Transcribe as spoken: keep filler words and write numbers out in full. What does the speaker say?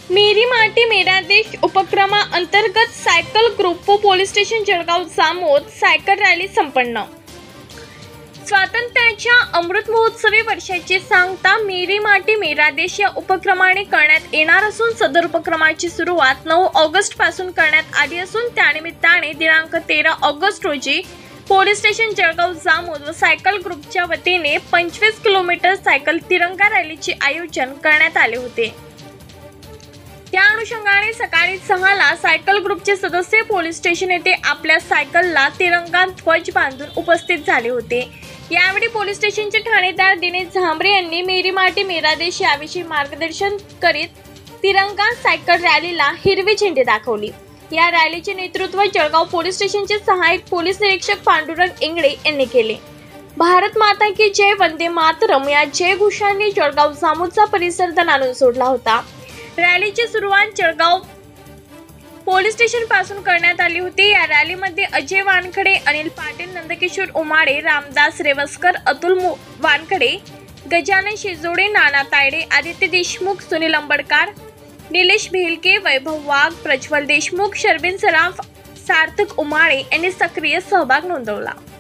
मेरी माटी मेरा देश उपक्रमाअंतर्गत सायकल ग्रुप व police station Jalgaon Jamod cycle rally संपन्न। स्वातंत्र्याच्या अमृत महोत्सवी वर्षाची सांगता मेरी माटी मेरा देश या उपक्रमाने करण्यात येणार असून सदर उपक्रमाची सुरुवात नऊ ऑगस्ट पासून करण्यात आली असून त्यानिमित्ताने दिनांक तेरा ऑगस्ट रोजी पोलीस स्टेशन जळगाव जामोद व सायकल ग्रुपच्या वतीने पंचवीस किलोमीटर सायकल तिरंगा रॅलीचे आयोजन करण्यात आले होते। त्या अनुषंगाने सकाळी सहाला सायकल ग्रुपचे सदस्य पोलीस स्टेशन येथे आपल्या सायकलला तिरंगा ध्वज बांधून उपस्थित झाले होते। यावेळी पोलीस स्टेशनचे ठाणेदार दिनेश झांबरे यांनी मेरी माटी मेरा देश याविषयी मार्गदर्शन करीत तिरंगा सायकल रॅलीला हिरवी झेंडे दाखवली। या रॅलीचे नेतृत्व जळगाव पोलीस स्टेशनचे सहाय्यक पोलीस निरीक्षक पांडुरंग इंगळे यांनी केले। भारत माता की जय वंदे मातरम या जय घोषांनी जळगाव जामोदचा परिसर दणाणून सोडला होता। रॅलीची सुरुवात जळगाव पोलीस स्टेशन पासून करण्यात आली होती। या रॅलीमध्ये अजय वानखडे, अनिल पाटील, नंदकिशोर उमाडे, रामदास रेवस्कर, अतुल वानखडे, गजानन शिजोडे, नाना तायडे, आदित्य देशमुख, सुनील अंबडकार, निलेश भेलके, वैभव वाघ, प्रज्वल देशमुख, शर्विन सराफ, सार्थक उमाडे यांनी सक्रिय सहभाग नोंदवला।